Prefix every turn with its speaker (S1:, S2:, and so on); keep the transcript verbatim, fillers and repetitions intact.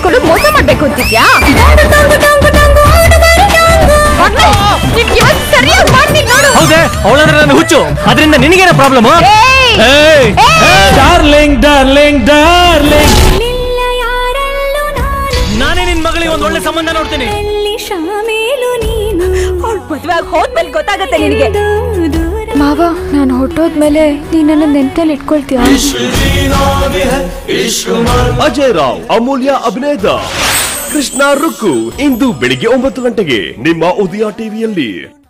S1: ಇಸ್ಕೊಂಡು ಮೋಸ ಮಾಡ್ಬೇಕು ಅಂತಿದ್ಯಾ?
S2: ಹೌದೇ ಅವಳಂದ್ರೆ ನನ್ನ ಹುಚ್ಚು, ಅದರಿಂದ ನಿನಗೇನ ಪ್ರಾಬ್ಲಮ್? ಡಾರ್ಲಿಂಗ್ ಡಾರ್ಲಿಂಗ್ ಡಾರ್ಲಿಂಗ್ ನಾನೇ ನಿನ್ ಮಗಳಿಗೆ ಒಂದ್ ಒಳ್ಳೆ ಸಂಬಂಧ ನೋಡ್ತೀನಿ.
S1: ಮದ್ವೆ ಹೋದ್ಮೇಲೆ ಗೊತ್ತಾಗತ್ತೆ ನಿನಗೆ.
S3: ಮಾವ, ನಾನು ಹೊಟ್ಟೋದ್ಮೇಲೆ ನೀನ್ ನನ್ನ ನೆನಪಲ್ಲಿ ಇಟ್ಕೊಳ್ತೀಯ?
S4: ಅಜಯ್ ರಾವ್ ಅಮೂಲ್ಯ ಅಭಿನಯದ ಕೃಷ್ಣ ರುಕ್ಕು ಇಂದು ಬೆಳಿಗ್ಗೆ ಒಂಬತ್ತು ಗಂಟೆಗೆ ನಿಮ್ಮ ಉದಯ ಟಿವಿಯಲ್ಲಿ.